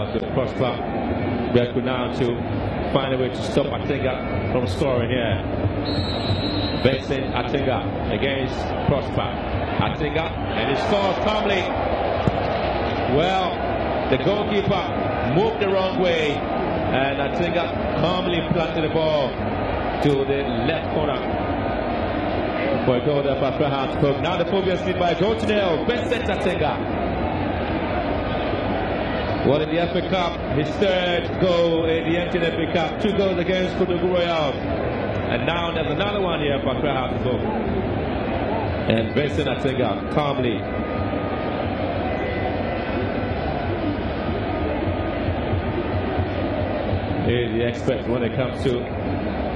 now to Prosper. Beku now to find a way to stop Atingah from scoring here. Vincent Atingah against Prosper. Atingah, and he scores calmly. Well, the goalkeeper moved the wrong way, and Atingah calmly planted the ball to the left corner for a goal there for Accra Hearts of Oak. Now the Phobians lead by a goal to nil. Vincent Atingah. Well, in the FA Cup, his third goal in the MTN FA Cup. 2 goals against Kudugu Royals. And now there's another one here for Accra Hearts of Oak. And Vincent Atingah calmly. He's the expert when it comes to